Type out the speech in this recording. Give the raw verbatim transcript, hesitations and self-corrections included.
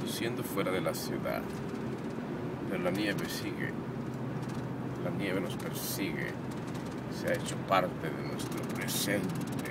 conduciendo fuera de la ciudad, pero la nieve sigue, la nieve nos persigue, se ha hecho parte de nuestro presente.